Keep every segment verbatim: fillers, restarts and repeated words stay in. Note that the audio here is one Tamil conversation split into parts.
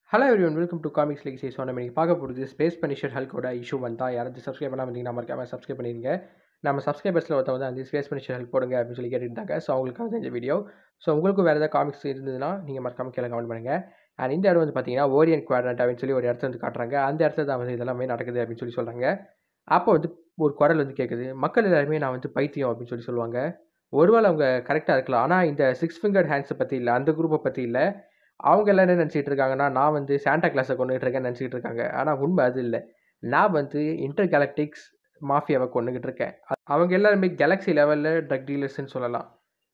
Hello everyone welcome to comics Lexi. So நம்ம இன்னைக்கு பார்க்க போகிறது ஸ்பேஸ் பனிஷர் ஹல்கோட இஷ்யூ வந்தா யாராவது சப்ஸ்கிரைப் பண்ணாமல் இருந்தீங்கன்னா மறக்காம சப்ஸ்கிரைப் பண்ணிருங்க. நம்ம சப்ஸ்கிரைபர்ஸில் ஒருத்தவங்க தான் வந்து ஸ்பேஸ் பனிஷர் ஹெல்ப் போடுங்க அப்படின்னு சொல்லி கேட்டுருந்தாங்க. ஸோ அவங்களுக்காக தான் இந்த வீடியோ. ஸோ உங்களுக்கு வேறு ஏதாவது காமிக்ஸ் இருந்ததுன்னா நீங்கள் மறக்காம கீழே கமெண்ட் பண்ணுங்கள். அண்ட் இந்த இடம் வந்து பார்த்தீங்கன்னா ஓரியன் குவாட்ரண்ட் அப்படின்னு சொல்லி ஒரு இடத்துல வந்து காட்டுறாங்க. அந்த இடத்துல தான் வந்து இதெல்லாமே நடக்குது அப்படின்னு சொல்லி சொல்கிறாங்க. அப்போ வந்து ஒரு குரல் வந்து கேட்குது, மக்கள் எல்லாருமே நான் வந்து பைத்தியம் அப்படின்னு சொல்லி சொல்லுவாங்க. ஒருவேளை அவங்க கரெக்டாக இருக்கலாம். ஆனால் இந்த சிக்ஸ் ஃபிங்கர் ஹேண்ட்ஸை பற்றி இல்லை, அந்த குரூப்பை பற்றி இல்லை. அவங்க எல்லாம் என்ன நினச்சிட்டு இருக்காங்கன்னா, நான் வந்து சாண்டா கிளாஸை கொண்டுகிட்டு இருக்கேன்னு நினச்சிட்டு இருக்காங்க. ஆனால் உண்மை அது இல்லை. நான் வந்து இன்டர் கேலக்டிக்ஸ் மாஃபியாவை கொண்டுகிட்டு இருக்கேன். அ- அவங்க எல்லாருமே கேலக்ஸி லெவலில் ட்ரக் டீலர்ஸ்ன்னு சொல்லலாம்.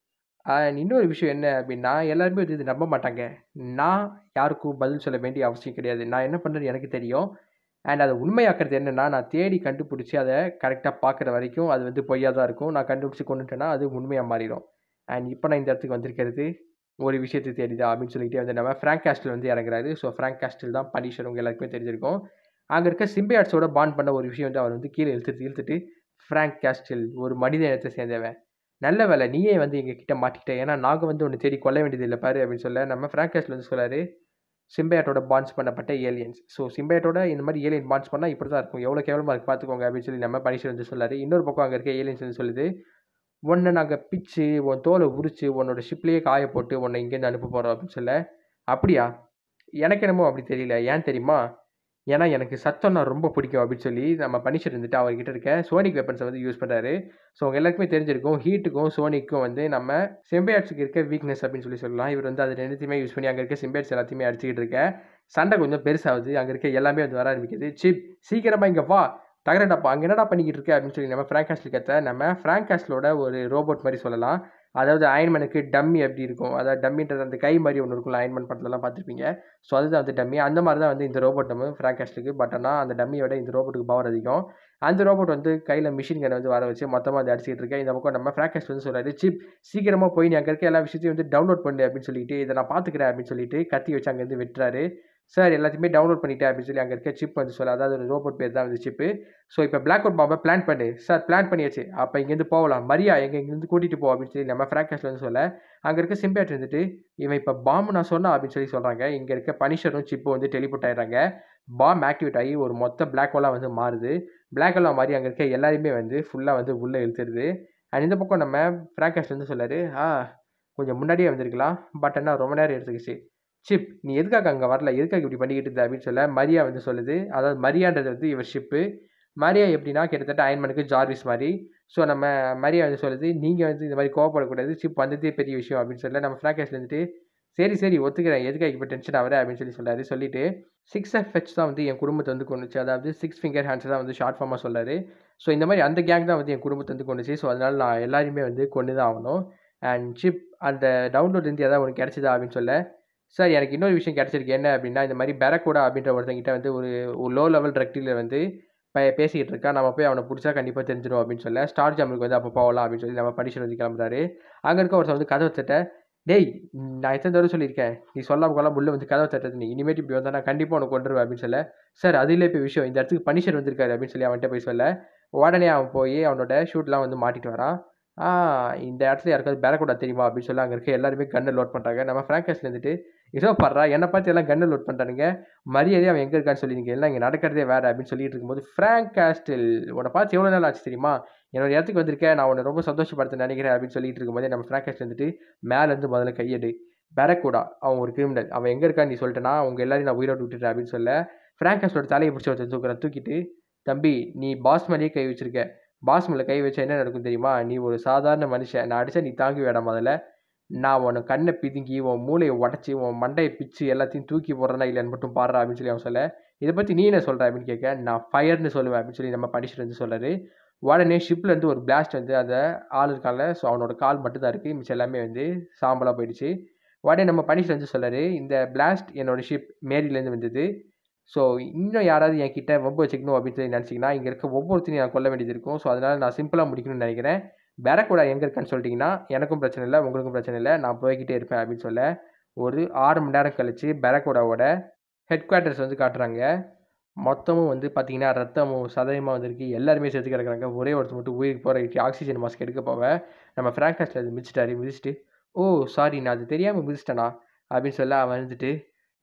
அண்ட் இன்னொரு விஷயம் என்ன அப்படின்னா, எல்லாருமே வந்து இது நம்ப மாட்டாங்க. நான் யாருக்கும் பதில் சொல்ல வேண்டிய அவசியம் கிடையாது. நான் என்ன பண்ணுறது எனக்கு தெரியும். அண்ட் அதை உண்மையாக்குறது என்னன்னா, நான் தேடி கண்டுபிடிச்சி அதை கரெக்டாக பார்க்குற வரைக்கும் அது வந்து பொய்யா தான் இருக்கும். நான் கண்டுபிடிச்சி கொண்டுட்டேன்னா அது உண்மையாக மாறிடும். அண்ட் இப்போ நான் இந்த இடத்துக்கு வந்திருக்கிறது ஒரு விஷயத்தை தேடிதா அப்படின்னு சொல்லிட்டு வந்து நம்ம ஃப்ராங்க் கேஸ்டில் வந்து இறங்குறாரு. ஸோ ஃப்ராங்க் கேஸ்டில் தான் பனிஷர் உங்க எல்லாருக்குமே தெரிஞ்சிருக்கும். அங்கே இருக்க சிம்பியாட்ஸோட பாண்ட் பண்ண ஒரு விஷயம் வந்து அவர் வந்து கீழே இழுத்துட்டு இழுத்துட்டு ஃப்ராங்க் கேஸ்டில் ஒரு மனித இனத்தை சேர்ந்தவன். நல்ல வேலை நீயே வந்து எங்கள் கிட்ட மாட்டிக்கிட்ட. ஏன்னா நாங்கள் வந்து ஒன்று தேடி கொல்ல வேண்டியது இல்லை பாரு அப்படின்னு சொல்ல நம்ம ஃப்ராங்க் கேஸ்டில் வந்து சொல்லாரு, சிம்பையாட்டோட பாண்ட்ஸ் பண்ணப்பட்ட ஏலியன்ஸ். ஸோ சிம்பையாட்டோட இந்த மாதிரி ஏலியன் பாண்ட்ஸ் பண்ணால் இப்படி தான் இருக்கும். எவ்வளோ கேவலமாக இருக்கு பார்த்துக்கோங்க அப்படின்னு சொல்லி நம்ம பனிஷர் வந்து சொல்லாரு. இன்னொரு பக்கம் அங்கே இருக்க ஏலியன்ஸ் வந்து சொல்லுது, உன்னை நாங்கள் பிச்சு உன் தோலை உரிச்சு உன்னோட ஷிப்லேயே காய போட்டு உன்னை இங்கேருந்து அனுப்ப போகிறோம் அப்படின்னு சொல்ல, அப்படியா? எனக்கு என்னமோ அப்படி தெரியல. ஏன் தெரியுமா? ஏன்னா எனக்கு சத்தம்னா ரொம்ப பிடிக்கும் அப்படின்னு சொல்லி நம்ம பனிஷர் இருந்துட்டு அவர்கிட்ட இருக்க சோனிக் வெப்பன்ஸை வந்து யூஸ் பண்ணுறாரு. ஸோ அவங்க எல்லாருக்குமே தெரிஞ்சிருக்கும், ஹீட்டுக்கும் சோனிக்கும் வந்து நம்ம சிம்பையாட்ஸுக்கு இருக்க வீக்னஸ் அப்படின்னு சொல்லி சொல்லலாம். இவர் வந்து அது ரெண்டுத்தையுமே யூஸ் பண்ணி அங்கே இருக்க சிம்பையாட்ஸ் எல்லாத்தையுமே அடிச்சுக்கிட்டு இருக்க சண்டை கொஞ்சம் பெருசாகுது. அங்கே இருக்க எல்லாமே வந்து வர ஆரம்பிக்குது. சிப் சீக்கிரமாக இங்கே வா, தகரடாப்பா அங்கே என்னடா பண்ணிக்கிட்டு இருக்க அப்படின்னு சொல்லி நம்ம ஃப்ராங்க் கேஸ்டில் கத்த நம்ம ஃப்ராங்க் கேஸ்டிலோட ஒரு ரோபோட் மாதிரி சொல்லலாம். அதாவது அயன்மேனுக்கு டம்மி எப்படி இருக்கும், அதாவது டம்மின்றது அந்த கை மாதிரி ஒன்று இருக்கும்ல, அயன்மேன் படத்துலலாம் பார்த்துருப்பீங்க. ஸோ அதுதான் வந்து டம்மி. அந்த மாதிரி தான் வந்து இந்த ரோபோட் நம்ம ஃப்ராங்க் கேஸ்டிலுக்கு. பட் ஆனால் அந்த டம்மியோட இந்த ரோபோட்டுக்கு பவர் அதிகம். அந்த ரோபோட் வந்து கையில் மிஷின் கன் வந்து வர வச்சு மொத்தமாக வந்து அடிச்சிட்டு இருக்கேன். இந்த பக்கம் நம்ம ஃப்ராங்க் கேஸ்ட் வந்து சொல்கிறாரு, சிப் சீக்கிரமாக போய் நீ அங்கே இருக்க எல்லா விஷயத்தையும் வந்து டவுன்லோட் பண்ணு அப்படின்னு சொல்லிட்டு, இதை நான் பார்த்துக்கிறேன் அப்படின்னு சொல்லிட்டு கத்தி வச்சு அங்கேருந்து வெட்டுறாரு. சார் எல்லாத்தையுமே டவுன்லோட் பண்ணிட்டேன் அப்படின்னு சொல்லி அங்கே இருக்க சிப் வந்து சொல்ல, அதாவது ஒரு ரோபோட் பேர் தான் வந்து சிப்பு. ஸோ இப்போ பிளாக் அவுட் பாம்பை பிளான் பண்ணு. சார் பிளான் பண்ணியாச்சு, அப்போ இங்கேருந்து போகலாம், மரியா எங்கே இங்கேருந்து கூட்டிகிட்டு போ அப்படின்னு சொல்லி நம்ம ஃப்ராங்க் கேஸ்ட் வந்து சொல்ல, அங்கே இருக்க சிம்பேட் வந்துட்டு இவன் இப்போ பாம்பு நான் சொன்னா அப்படின்னு சொல்லி சொல்கிறாங்க. இங்கே இருக்க பனிஷரும் சிப்பும் வந்து டெலிபோர்ட் ஆயிடுறாங்க. பாம் ஆக்டிவேட் ஆகி ஒரு மொத்த பிளாக் ஹோலாக வந்து மாறுது. பிளாக் ஹோலாக மாதிரி அங்கே இருக்க எல்லாருமே வந்து ஃபுல்லாக வந்து உள்ளே இழுத்துருது. அண்ட் இந்த பக்கம் நம்ம ஃப்ராங்க் கேஸ்ட் வந்து சொல்லாரு, ஆ கொஞ்சம் முன்னாடியே வந்திருக்கலாம், பட் என்ன ரொம்ப நேரம் எடுத்துக்கிச்சு. சிப் நீ எதுக்காக அங்கே வரல, எதுக்காக இப்படி பண்ணிக்கிட்டு இருந்த அப்படின்னு சொல்ல மரியா வந்து சொல்லுது. அதாவது மரியான்றது வந்து இவர் ஷிப்பு. மரியா எப்படின்னா கிட்டத்தட்ட அயன்மேனுக்கு ஜார்விஸ் மாதிரி. ஸோ நம்ம மரியா வந்து சொல்லுது, நீங்கள் வந்து இந்த மாதிரி கோவப்படக்கூடாது, சிப் வந்ததே பெரிய விஷயம் அப்படின்னு சொல்ல நம்ம ஃப்ராங்கேஸ்ல இருந்துட்டு, சரி சரி ஒத்துக்கிறேன், எதுக்காக இப்போ டென்ஷன் ஆகுற அப்படின்னு சொல்லி சொல்றாரு. சொல்லிட்டு சிக்ஸ் எஃப் ஹெச் தான் வந்து என் குடும்பத்தை வந்து கொண்டுச்சு, அதாவது சிக்ஸ் ஃபிங்கர் ஹேண்ட்ஸ் தான் வந்து ஷார்ட் ஃபார்மாக சொல்றாரு. ஸோ இந்த மாதிரி அந்த கேங் தான் வந்து என் குடும்பத்தை வந்து கொண்டுச்சு. ஸோ அதனால நான் எல்லாருமே வந்து கொண்டு தான் ஆகணும். அண்ட் சிப் அந்த டவுன்லோட் இருந்து ஏதாவது உனக்கு கிடைச்சதா அப்படின்னு சொல்ல, சார் எனக்கு இன்னொரு விஷயம் கிடச்சிருக்கு. என்ன அப்படின்னா, இந்த மாதிரி பெரக்கூடா அப்படின்ற ஒருத்தங்கிட்ட வந்து ஒரு ஒரு லோ லெவல் ட்ரக் டீலர் வந்து ப பேசிக்கிட்டு இருக்கான். நம்ம போய் அவனை புடிச்சா கண்டிப்பா தெரிஞ்சிரும் அப்படின்னு சொல்ல, ஸ்டார் ஜாமுக்கு வந்து அப்போ போகலாம் அப்படின்னு சொல்லி நம்ம பனிஷர் வந்து கிளம்புறாரு. அங்க இருக்க ஒருத்தன் வந்து கதவை தட்ட, டேய் நான் எத்தனை தடவை சொல்லியிருக்கேன், நீ சொல்லாம கொள்ளாம உள்ள வந்து கதவை தட்டுறது, நீ இனிமேட்டு இப்படி வந்தா நான் கண்டிப்பா உனக்கு கொண்டுருவேன் அப்படின்னு சொல்ல, சார் அது இல்லை இப்போ விஷயம், இந்த இடத்துக்கு பனிஷர் வந்திருக்காரு அப்படின்னு சொல்லி அவன்கிட்ட போய் சொல்ல, உடனே அவன் போய் அவனோட ஷூட்லாம் வந்து மாட்டிட்டு வரான். ஆ இந்த இடத்துல யாருக்காவது பேரக்கூடா தெரியுமா அப்படின்னு சொல்லி அங்கே இருக்க எல்லாருமே கன்னை லோட் பண்ணுறாங்க. நம்ம ஃப்ராங்கஸ்ல இருந்துட்டு, இதோ படுறா என்னை பார்த்து எல்லாம் கன்னை லோட் பண்ணுறானுங்க, மரியாதையாக அவன் எங்கே இருக்கான்னு சொல்லி நீங்கள் எல்லாம் இங்கே நடக்கிறதே வேறு அப்படின்னு சொல்லிட்டு இருக்கும்போது, ஃப்ராங்க் கேஸ்டில் உன்னை பார்த்து எவ்வளோ நாள் ஆச்சு தெரியுமா, என்னோட இடத்துக்கு வந்திருக்கேன், நான் உன்னை ரொம்ப சந்தோஷப்படுத்த நினைக்கிறேன் அப்படின்னு சொல்லிட்டு இருக்கும்போது நம்ம ஃப்ராங்க் கேஸ்டில் வந்துட்டு, மேலேருந்து முதல்ல கையெடு, பெரக்கூடா அவன் ஒரு கிரிமினல், அவன் எங்கே இருக்கான்னு நீ சொல்லிட்டேன்னா அவங்க எல்லாரையும் நான் உயிரோடு விட்டுட்டேன் அப்படின்னு சொல்ல, ஃப்ராங்க் கேஸ்டோட தலையை பிடிச்சி ஒருத்தன் தூக்குறான். தூக்கிட்டு, தம்பி நீ பாஸ் மேலேயே கை வச்சிருக்க, பாஸ் மேலே கை வச்சா என்ன நடக்கும் தெரியுமா, நீ ஒரு சாதாரண மனுஷன், நான் அடித்தா நீ தாங்கி வேடாம், முதல்ல நான் உன் கண்ணை பிதுங்கி உன் மூளையை உடச்சி உன் மண்டையை பிச்சு எல்லாத்தையும் தூக்கி போடுறேன்னா இல்லைன்னு மட்டும் பாடுறா அப்படின்னு சொல்லி அவன் சொல்ல, இதை பற்றி நீ என்ன சொல்கிற அப்படின்னு கேட்க, நான் ஃபயர்னு சொல்லுவேன் அப்படின்னு சொல்லி நம்ம பனிஷர் வந்து சொல்கிறாரு. உடனே ஷிப்பில் இருந்து ஒரு பிளாஸ்ட் வந்து அந்த ஆள் இருக்கான்ல, ஸோ அவனோட கால் மட்டும் தான் இருக்குது, மிச்சம் எல்லாமே வந்து சாம்பலாக போயிடுச்சு. உடனே நம்ம பனிஷர் வந்து சொல்கிறாரு, இந்த பிளாஸ்ட் என்னோட ஷிப் மேரிலேருந்து வந்தது. ஸோ இன்னும் யாராவது என்கிட்ட வம்பு வச்சுக்கணும் அப்படின்னு சொல்லி நினச்சிங்கன்னா இங்கே இருக்க ஒவ்வொருத்தரையும் நான் கொல்ல வேண்டியது இருக்கும். ஸோ அதனால் நான் சிம்பிளாக முடிக்கணும்னு நினைக்கிறேன். பெரக்கூடா எங்கே இருக்கான்னு சொல்லிட்டீங்கன்னா எனக்கும் பிரச்சனை இல்லை, உங்களுக்கும் பிரச்சனை இல்லை, நான் போய்கிட்டே இருப்பேன் அப்படின்னு சொல்ல, ஒரு ஆறு மணி நேரம் கழிச்சு பெரக்கூடாவோட ஹெட் குவார்ட்டர்ஸ் வந்து காட்டுறாங்க. மொத்தமும் வந்து பார்த்தீங்கன்னா ரத்தமும் சதயமாக வந்திருக்கு, எல்லாருமே செத்து கிடக்குறாங்க. ஒரே ஒருத்தர் மட்டும் உயிருக்கு போகிற ஆக்சிஜன் மாஸ்க் எடுக்க போவேன். நம்ம ஃப்ராங்காஸ்டில் அது மிதிச்சிட்டாரு. மிதிச்சிட்டு, ஓ சாரி நான் அது தெரியாமல் மிதிச்சிட்டேனா அப்படின்னு சொல்ல, அவன் வந்துட்டு,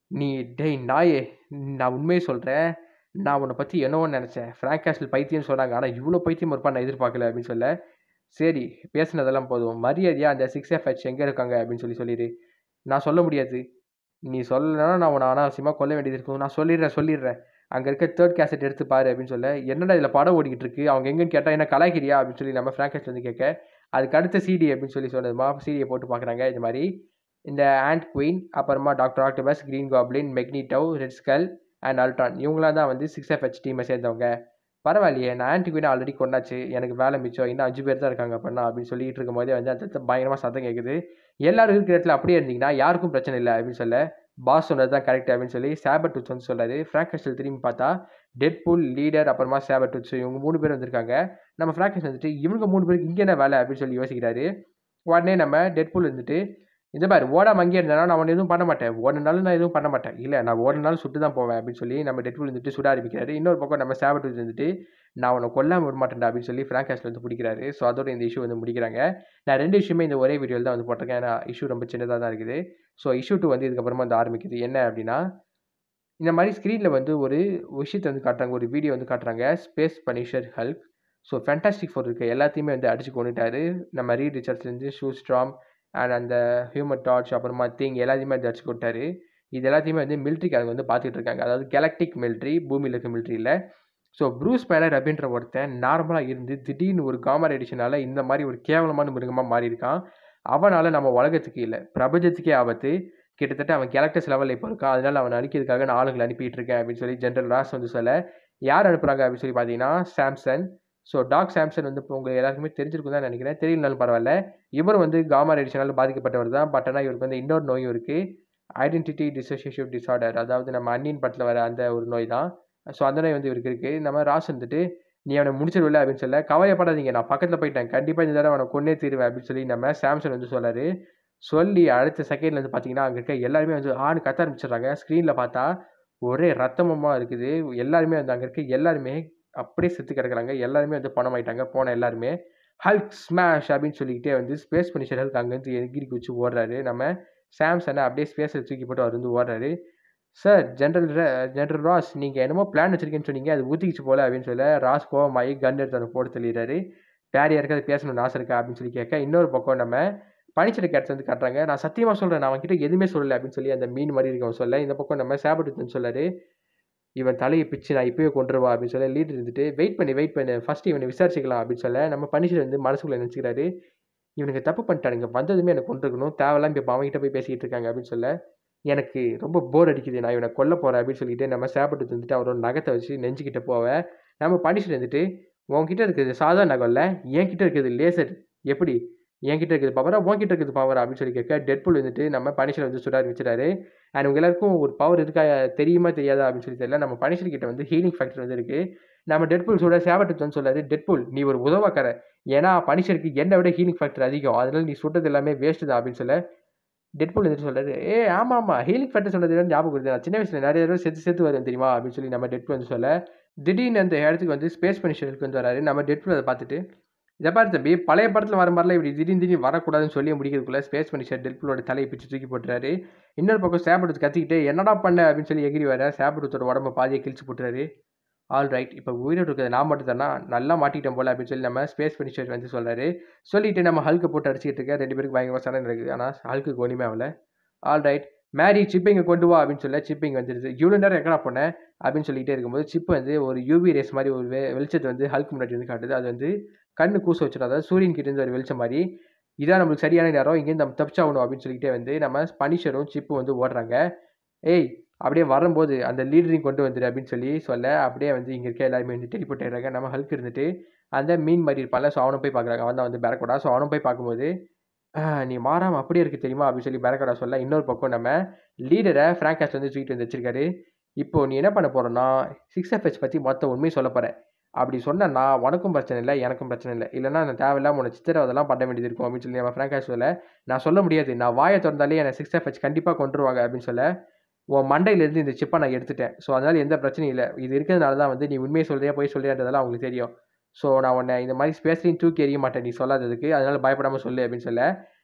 நீ டேய் நாயே! நான் உண்மைய சொல்றேன். நான் உன்ன பத்தி என்னவோ நெனச்சேன். ஃப்ராங்க் கேஸ்டில் பைத்தியம்னு சொன்னாங்க. ஆனா இவ்ளோ பைத்தியம் இருப்பான்னு நான் எதிர்பார்க்கல அப்படின்னு சொல்ல, சரி பேசுனதெல்லாம் போதும். மரியாதையா அந்த சிக்ஸ் எஃப் எச் எங்க இருக்காங்க அப்படின்னு சொல்லி சொல்லிரு. நான் சொல்ல முடியாது. நீ சொல்லலன்னா நான் உன்ன அனாவசியமா கொல்ல வேண்டியது இருக்கும். நான் சொல்லிடுறேன், சொல்லிடுறேன். அங்க இருக்க மூன்றாவது கேசட் எடுத்து பாரு அப்படின்னு சொல்ல, என்னடா இதுல படம் ஓடிக்கிட்டு இருக்கு. அவங்க எங்கன்னு கேட்டா, என்ன கலாய்க்கிறியா அப்படின்னு சொல்லி நம்ம ஃப்ராங்க் கேஸ்ட்ல வந்து கேட்க, அதுக்கு அடுத்த சிடி அப்படின்னு சொல்லி சொன்னதுமா சிடிய போட்டு பார்க்குறாங்க. இந்த மாரி இந்த ஆண்ட் குயின், அப்புறமா doctor octopus, green goblin, Magneto, red skull and Ultron இவங்கலாம் தான் வந்து சிக்ஸ் எஃப் எச் டீமை சேர்ந்தவங்க. பரவாயில்லையே, நான் ஆன்ட் குயினை ஆல்ரெடி கொண்டாச்சு. எனக்கு வேலை மிச்சம். இன்னும் அஞ்சு பேர் தான் இருக்காங்க அப்படின்னா அப்படின்னு சொல்லிட்டு இருக்கும்போதே வந்து அந்த இடத்துல பயங்கரமா சத்தம் கேட்குது. எல்லாரும் இருக்கிற இடத்துல அப்படியே இருந்தீங்கன்னா யாருக்கும் பிரச்சனை இல்லை அப்படின்னு சொல்ல, பாஸ் சொன்னது தான் கரெக்ட் அப்படின்னு சொல்லி சாபர் டூத் வந்து சொல்றாரு. ஃப்ராங்க் கேஸ்டில் திரும்பி பார்த்தா டெட்பூல், லீடர், அப்புறமா சாபர் டூத்ஸ் இவங்க மூணு பேர் வந்திருக்காங்க. நம்ம ஃப்ராங்க் கேஸ்டில் வந்துட்டு இவங்க மூணு பேருக்கு இங்கே என்ன வேலை அப்படின்னு சொல்லி யோசிக்கிறாரு. உடனே நம்ம டெட்பூல் இருந்துட்டு, இந்த பாரு ஓடாம அங்கேயே இருந்தேன்னா நான் உன்னை எதுவும் பண்ண மாட்டேன். ஓடினாலும் நான் எதுவும் பண்ண மாட்டேன். இல்லை நான் ஓடினாலும் சுட்டு தான் போவேன் அப்படின்னு சொல்லி நம்ம டெட்பூல் இருந்துட்டு சுட ஆரம்பிக்கிறாரு. இன்னொரு பக்கம் நம்ம சாபர் டூத் இருந்துட்டு, நான் உன்னை கொல்லாம விட மாட்டேன்டா அப்படின்னு சொல்லி ஃப்ராங்க் கேஸ்டில் வந்து பிடிக்கிறாரு. ஸோ அதோட இந்த இஷ்யூ வந்து முடிக்கிறாங்க. நான் ரெண்டு இஷ்யூமே இந்த ஒரே வீடியோவில் தான் வந்து போட்டிருக்கேன். ஏன்னா இஷ்யூ ரொம்ப சின்னதாக தான் இருக்குது. ஸோ இஷ்யூ டூ வந்து இதுக்கப்புறமா வந்து ஆரம்பிக்குது. என்ன அப்படின்னா, இந்த மாதிரி ஸ்க்ரீனில் வந்து ஒரு விஷயத்தை வந்து காட்டுறாங்க. ஒரு வீடியோ வந்து காட்டுறாங்க. Space punisher Hulk. So fantastic four இருக்க எல்லாத்தையுமே வந்து அடிச்சு கொண்டுட்டாரு. நம்ம ரீட் ரிச்சர்ட்ஸ்லேருந்து ஷூ ஸ்ட்ராம் அண்ட் அந்த ஹியூமன் டார்ச், அப்புறமா திங் எல்லாத்தையுமே வந்து அடிச்சு கொண்டாரு. இது எல்லாத்தையுமே வந்து மிலிட்ரிக்காரங்க வந்து பார்த்துட்டு இருக்காங்க. அதாவது கேலக்டிக் மிலிட்ரி, பூமியில் இருக்க மிலிட்ரி இல்லை. ஸோ ப்ரூஸ் பேனர் அப்படின்ற ஒருத்தன் நார்மலாக இருந்து திடீர்னு ஒரு காமா ரேடியேஷனால இந்த மாதிரி ஒரு கேவலமான மிருகமாக மாறி இருக்கான். அவனால் நம்ம உலகத்துக்கு இல்லை பிரபஞ்சத்துக்கே ஆபத்து. கிட்டத்தட்ட அவன் கேரக்டர்ஸ் லெவலில் இப்போ இருக்கான். அதனால அவனை அழிக்கிறதுக்காக நான் ஆளுங்களை அனுப்பிட்டு இருக்கேன் அப்படின்னு சொல்லி ஜென்ரல் ராஸ் வந்து சொல்ல, யார் அனுப்புகிறாங்க அப்படின்னு சொல்லி பார்த்தீங்கன்னா சாம்சன். ஸோ டாக் சாம்சன் வந்து இப்போ உங்கள் எல்லாருக்குமே தெரிஞ்சிருக்கும் தான் நினைக்கிறேன். தெரியலனாலும் பரவாயில்ல. இவரும் வந்து காமா ரேடியேஷனால் பாதிக்கப்பட்டவர் தான். பட் ஆனால் இவருக்கு வந்து இன்னொரு நோயும் இருக்குது. ஐடென்டிட்டி டிசோசியேட்டிவ் டிஸார்டர், அதாவது நம்ம அன்னியின் படத்தில் வர அந்த ஒரு நோய் தான். ஸோ அந்த நோய் வந்து இவருக்கு இருக்குது. நம்ம ராஸ் வந்துட்டு, நீ அவனை முடிச்சிருவில்ல அப்படின்னு சொல்ல, கவலைப்படாதீங்க நான் பக்கத்தில் போயிட்டேன். கண்டிப்பாக இந்த தடவை அவனை கொன்னே தீருவேன் அப்படின்னு சொல்லி நம்ம சாம்சன் வந்து சொல்லாரு. சொல்லி அடுத்த செகண்ட்ல வந்து பார்த்தீங்கன்னா, அங்கே இருக்க எல்லாருமே வந்து ஆன்னு கத்த ஆரம்பிச்சிடுறாங்க. ஸ்க்ரீனில் பார்த்தா ஒரே ரத்தமமா இருக்குது. எல்லாருமே வந்து அங்கே இருக்க எல்லாருமே அப்படியே செத்து கிடக்குறாங்க. எல்லாருமே வந்து பணமாயிட்டாங்க. போன எல்லாருமே ஹல்க் ஸ்மாஷ் அப்படின்னு சொல்லிக்கிட்டே வந்து ஸ்பேஸ் பனிஷர் ஹல்க் அங்கேருந்து எகிரி குச்சி ஓடுறாரு. நம்ம சாம்சனை அப்படியே ஸ்பேஸில் தூக்கி போட்டு அவர் வந்து ஓடுறாரு. சார் ஜென்ரல் ஜென்ரல் ராஸ், நீங்கள் என்னமோ பிளான் வச்சிருக்கேன்னு சொன்னீங்க, அது ஊற்றிக்கிச்சு போல அப்படின்னு சொல்ல, ராஸ் கோவமாயி கன் எடுத்து அதை போட்டு தள்ளிடுறாரு. வேறு யாருக்காவது பேசணும்னு ஆசை இருக்கா அப்படின்னு சொல்லி கேட்க, இன்னொரு பக்கம் நம்ம பனிச்சர் கேட்ஸ் வந்து காட்டுறாங்க. நான் சத்தியமாக சொல்கிறேன், நான் அவன்கிட்ட எதுவுமே சொல்லலை அப்படின்னு சொல்லி அந்த மீன் மாதிரி இருக்கவன் சொல்ல, இந்த பக்கம் நம்ம சாப்பிட்டு சொல்லாரு, இவன் தலையை பிச்சு நான் இப்போயே கொண்டுருவா அப்படின்னு சொல்ல, லீடர் இருந்துட்டு வெயிட் பண்ணி வெயிட் பண்ணு ஃபர்ஸ்ட் இவனை விசாரிச்சிக்கலாம் அப்படின்னு சொல்ல, நம்ம பனிச்சர் வந்து மனசுக்குள்ளே நினச்சிக்கிறாரு, இவனுக்கு தப்பு பண்ணிட்டானுங்க, வந்ததுமே எனக்கு கொண்டிருக்கணும், தேவையில்லாம் இப்போ அவன்கிட்ட போய் பேசிக்கிட்டு இருக்காங்க அப்படின்னு சொல்ல, எனக்கு ரொம்ப போர் அடிக்குது, நான் இவனை கொல்ல போகிறேன் அப்படின்னு சொல்லிட்டு நம்ம சாப்பிட்டு வந்துட்டு அவரோட நகத்தை வச்சு நெஞ்சுக்கிட்ட போவேன். நம்ம பனிஷர் இருந்துட்டு, உன்கிட்ட இருக்குது சாதாரண நகம் இல்லை, என்கிட்ட இருக்குது லேசர், எப்படி என்கிட்ட இருக்குது பவரா உன்கிட்ட இருக்குது பவரா அப்படின்னு சொல்லி கேட்க, டெட்பூல் வந்துட்டு நம்ம பனிஷர் வந்து சுட ஆரம்பிச்சிட்டாரு. அண்ட் உங்க எல்லாருக்கும் ஒரு பவர் இருக்கா தெரியுமா தெரியாதா அப்படின்னு சொல்லி தெரியல. நம்ம பனிஷர் கிட்ட வந்து ஹீலிங் ஃபேக்டர் வந்து இருக்கு. நம்ம டெட்பூல் சுட சாபட்டு வந்து சொல்லாரு, டெட்பூல் நீ ஒரு உதவாக்கற, ஏன்னா பனிஷருக்கு என்னை விட ஹீலிங் ஃபேக்டர் அதிகம், அதனால நீ சுட்டது எல்லாமே வேஸ்ட் தான் அப்படின்னு சொல்ல, டெட்பூல் வந்துட்டு சொல்றாரு, ஏ ஆமா ஆமா ஹீலிங் ஃபேக்டர் சொன்னது ஞாபகம் வருது, நான் சின்ன வயசுல நிறைய தடவை செத்து செத்து வருவேன் தெரியுமா அப்படின்னு சொல்லி நம்ம டெட்பூல் வந்து சொல்ல, திடீர்னு அந்த இடத்துக்கு வந்து ஸ்பேஸ் பனிஷருக்கு வந்து வராரு. நம்ம டெட்பூல் அதை பார்த்துட்டு, இதை பாரு தம்பி, பழைய படத்தில் வர மாதிரிலாம் இப்படி திடீர்னு திடீர்னு வரக்கூடாதுன்னு சொல்லி முடிக்கிறதுக்குள்ள ஸ்பேஸ் பனிஷர் டெட்பூலோட தலையை பிச்சு தூக்கி போட்டுறாரு. இன்னொரு பக்கம் சாப்பிட்டு கத்திக்கிட்டு என்னடா பண்ண அப்படின்னு சொல்லி எகிரி வர சாப்பிடுத்தோட உடம்ப பாதியை கிழிச்சு போட்டுறாரு. ஆல் ரைட், இப்போ உயிரோடு இருக்கிறது நான் மட்டும் தானா, நல்லா மாட்டிக்கிட்டோம் போல அப்படின்னு சொல்லி நம்ம ஸ்பேஸ் பனிஷர் வந்து சொல்றாரு. சொல்லிட்டு நம்ம ஹல்கை போட்டு அடிச்சுக்கிட்டு இருக்க, ரெண்டு பேருக்கு பயங்கரமாக சண்டை நடக்குது. ஆனால் ஹல்க்கு ஒன்றுமே ஆகல. ஆல் ரைட், மேரி சிப்பிங்கை கொண்டு வா அப்படின்னு சொல்ல, சிப்பிங் வந்துடுது. இவ்வளோ நேரம் எங்கடா போனேன் அப்படின்னு சொல்லிகிட்டே இருக்கும்போது சிப்பு வந்து ஒரு யூவி ரேஸ் மாதிரி ஒரு வெ வெளிச்சத்தை வந்து ஹல்க் முன்னாடி வந்து காட்டுது. அது வந்து கண்ணு கூச வச்சிடும், அதாவது சூரியன் கிட்டேருந்து ஒரு வெளிச்சம் மாதிரி. இதான் நம்மளுக்கு சரியான நேரம், இங்கேருந்து நம்ம தப்பிச்சாகணும் அப்படின்னு சொல்லிக்கிட்டே வந்து நம்ம பனிஷரும் சிப்பும் வந்து ஓடுறாங்க. ஏய் அப்படியே வரும்போது அந்த லீடரையும் கொண்டு வந்துடு அப்படின்னு சொல்லி சொல்ல, அப்படியே வந்து இங்கே இருக்க எல்லாருமே வந்து டெலிபோர்ட் ஆகிடுறாங்க. நம்ம ஹல்க் இருந்துட்டு அந்த மீன் மாதிரி இருப்பான்ல, ஸோ அவனை போய் பார்க்குறாங்க. அவன் தான் வந்து பேரக்கோடா. ஸோ அவனை போய் பார்க்கும்போது, நீ மாறாமல் அப்படியே இருக்கு தெரியுமா அப்படின்னு சொல்லி பேரக்கோடா சொல்ல, இன்னொரு பக்கம் நம்ம லீடரை ஃப்ராங்க் கேஸ்ட் வந்து தூக்கிட்டு வந்து வச்சிருக்காரு. இப்போ நீ என்ன பண்ண போறேன்னா, சிக்ஸ் எஃப் எச் பற்றி மொத்த உண்மையை சொல்ல போகிறேன். அப்படி சொன்னா உனக்கும் பிரச்சனை இல்லை, எனக்கும் பிரச்சனை இல்லை, இல்லைன்னா நான் தேவையில்லாம உன்னை சித்திரவதெல்லாம் பண்ண வேண்டியது இருக்கும் அப்படின்னு சொல்லி நம்ம ஃப்ராங்க் கேஸ்ட் சொல்ல, நான் சொல்ல முடியாது, நான் வாயை திறந்தாலே என்னை சிக்ஸ் எஃப் எச் கண்டிப்பாக கொண்டுருவாங்க அப்படின்னு சொல்ல, உன் மண்டையிலேருந்து இந்த சிப்பை நான் எடுத்துட்டேன். ஸோ அதனால் எந்த பிரச்சனையும் இல்லை. இது இருக்கிறதுனால தான் வந்து நீ உண்மையை சொல்கிறியா போய் சொல்லியான்றதெல்லாம் அவங்களுக்கு தெரியும். ஸோ நான் உன்னை இந்த மாதிரி ஸ்பேஸ்லையும் தூக்கி எறிய மாட்டேன் நீ சொல்லாததுக்கு, அதனால் பயப்படாமல் சொல்லு அப்படின்னு சொல்ல,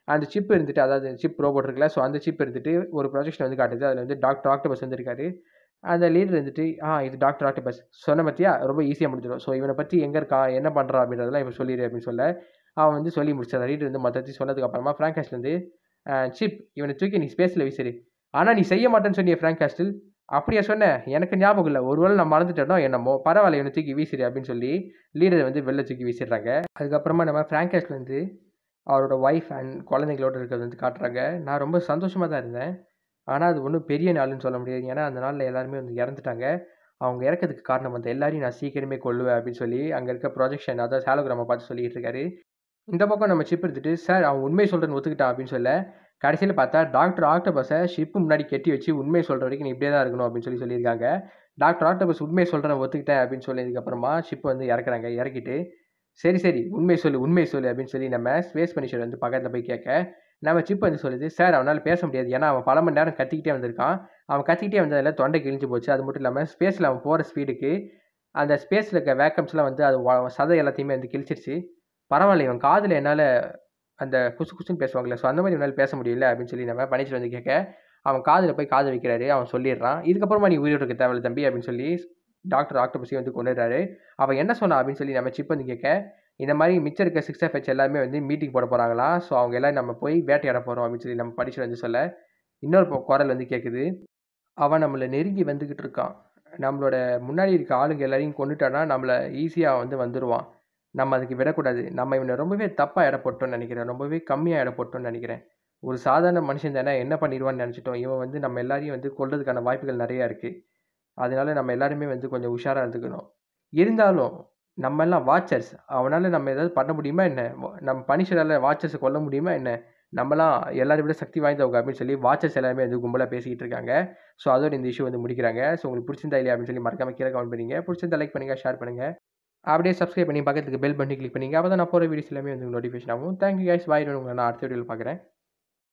அந்த சிப் இருந்துட்டு அதாவது சிப் ரோபோட் இருக்குல்ல, ஸோ அந்த சிப் இருந்துட்டு ஒரு ப்ரொஜெக்ஷன் வந்து காட்டுது. அதில வந்து டாக்டர் ஆக்டோபஸ் வந்து இருக்காரு. அந்த லீடர் இருந்துட்டு, "ஆ இது டாக்டர் ஆக்டோபஸ். சொன்னேன் பார்த்தியா? ரொம்ப ஈஸியா முடிஞ்சிடும். ஸோ இவன பத்தி எங்க இருக்கான்? என்ன பண்றான்? அப்படின்றதெல்லாம் இப்ப சொல்லிரு" அப்படின்னு சொல்ல, அவன் வந்து சொல்லி முடிச்சான். லீடர் வந்து மொத்தத்தையும் சொன்னதுக்கு அப்புறமா ஃபிராங்க் கேஸ்டில் வந்து, "அ சிப் இவன தூக்கி நீ ஸ்பேஸ்ல வீசிரு. ஆனா நீ செய்ய மாட்டேன்னு சொன்னியே ஃபிராங்க் கேஸ்டில். அப்படியா சொன்ன? எனக்கு ஞாபகம் இல்ல. ஒருவேளை நான் மறந்துட்டேனோ என்னமோ! பரவால்ல இவன தூக்கி வீசிரு" அப்படின்னு சொல்லி லீடர வந்து வெளில தூக்கி வீசிடுறாங்க. அதுக்கப்புறமா நம்ம ஃபிராங்க் கேஸ்டில் வந்து அவரோட ஒய்ஃப் அண்ட் குழந்தைங்களோட இருக்கிறத வந்து காட்டுறாங்க. நான் ரொம்ப சந்தோஷமா தான் இருந்தேன். ஆனா, அது ஒண்ணும் பெரிய நாளுன்னு சொல்ல முடியாது. ஏன்னா, அந்த நாள்ல எல்லாருமே வந்து இறந்துட்டாங்க. அவங்க இறக்கறதுக்கு காரணம் வந்து எல்லாரையும் நான் சீக்கிரமே கொல்லுவேன் அப்படின்னு சொல்லி, அங்க இருக்க ப்ரொஜெக்ஷன் அதாவது ஹாலோகிராம பார்த்து சொல்லிட்டு இருக்காரு. இந்த பக்கம் நம்ம சிப் எடுத்துட்டு, "சார் அவன் உண்மைய சொல்றேன்னு ஒத்துக்கிட்டான்" அப்படின்னு சொல்ல, கடைசியில பார்த்தா டாக்டர் ஆக்டோபஸ ஷிப் முன்னாடி கட்டி வச்சு, "உண்மைய சொல்ற வரைக்கும் நீ இப்படியே தான் இருக்கணும்" அப்படின்னு சொல்லி சொல்லியிருக்காங்க. டாக்டர் ஆக்டோபஸ் உண்மைய சொல்றேன் ஒத்துக்கிட்டேன் அப்படின்னு சொன்னதுக்கு அப்புறமா ஷிப் வந்து இறக்குறாங்க. இறக்கிட்டு, "சரி, சரி உண்மைய சொல்லு, உண்மைய சொல்லு" அப்படின்னு சொல்லி நம்ம ஸ்பேஸ் பனிஷர் வந்து பக்கத்துல போய் கேட்க, நம்ம சிப் வந்து சொல்லுது, "சார் அவனால பேச முடியாது. ஏன்னா அவன் பல மணி நேரம் கத்திக்கிட்டே வந்திருக்கான். அவன் கத்திக்கிட்டே வந்ததுல தொண்டை கிழிஞ்சு போச்சு. அது மட்டும் இல்லாம ஸ்பேஸ்ல அவன் போற ஸ்பீடுக்கு அந்த ஸ்பேஸ்ல இருக்க வேக்கம்ஸ்லாம் வந்து அது வ சதை எல்லாத்தையுமே வந்து கிழிச்சிருச்சு. பரவால்ல இவன் காதுல என்னால அந்த குசு குசுன்னு பேசுவாங்கல்ல, ஸோ அந்த மாரி இவனால பேச முடியல" அப்படின்னு சொல்லி நம்ம பனிஷ்மென்ட் வந்து கேட்க, அவன் காதுல போய் காது வைக்கிறாரு. அவன் சொல்லிடுறான். "இதுக்கப்புறமா நீ உயிரோட இருக்க தேவையில்ல தம்பி" அப்படின்னு சொல்லி டாக்டர் ஆக்டோபஸையும் வந்து கொன்னுடுறாரு. "அவன் என்ன சொன்னான்?" அப்படின்னு சொல்லி நம்ம சிப் வந்து கேட்க, இந்த மாரி மிச்சம் இருக்க சிக்ஸ் எஃப் எச் எல்லாருமே வந்து மீட்டிங் போட போறாங்களாம். ஸோ அவங்க எல்லாரும் நம்ம போய் வேட்டையாட போறோம் அப்படின்னு சொல்லி நம்ம பனிஷ்மென்ட் வந்து சொல்ல, இன்னொரு ப குரல் வந்து கேட்குது. "அவன் நம்மள நெருங்கி வந்துகிட்டு இருக்கான். நம்மளோட முன்னாடி இருக்க ஆளுங்க எல்லாரையும் கொன்னுட்டான்னா, நம்மள ஈஸியா வந்து வந்துருவான். நம்ம அதுக்கு விடக்கூடாது. நம்ம இவன ரொம்பவே தப்பா எடை போட்டோம்னு நெனைக்கிறேன். ரொம்பவே கம்மியா எடை போட்டோம்னு நெனைக்கிறேன். ஒரு சாதாரண மனுஷன் தானே என்ன பண்ணிருவான்னு நெனைச்சுட்டோம். இவன் வந்து நம்ம எல்லாரையும் வந்து கொல்றதுக்கான வாய்ப்புகள் நெறைய இருக்கு. அதனால நம்ம எல்லாருமே வந்து கொஞ்சம் உஷாரா இருந்துக்கணும். இருந்தாலும் நம்ம எல்லாம் வாட்சர்ஸ். அவனால நம்ம ஏதாவது பண்ண முடியுமா என்ன? வ நம்ம பனிஷரால வாட்சர்ஸ கொல்ல முடியுமா என்ன? நம்மலாம் எல்லாரை விட சக்தி வாய்ந்தவங்க" அப்படின்னு சொல்லி வாட்சர்ஸ் எல்லாருமே வந்து கும்பலா பேசிக்கிட்டு இருக்காங்க. ஸோ அதோட இந்த இஷ்யூ வந்து முடிக்கிறாங்க. ஸோ உங்களுக்கு பிடிச்சிருந்தா இல்லையா அப்படின்னு சொல்லி மறக்காம கீழ கமெண்ட் பண்ணுங்க. பிடிச்சிருந்தா லைக் பண்ணுங்க, ஷேர் பண்ணுங்க. அப்படியே சப்ஸ்கிரைப் பண்ணி பக்கத்துக்கு பெல் பட்டனையும் கிளிக் பண்ணீங்க. அப்பதான் நான் போடுற வீடியோஸ் எல்லாமே வந்து நோட்டிஃபிகேஷன் ஆகும். Thank you guys. பாய். உங்கள நான் அடுத்த வீடியோல பார்க்குறேன்.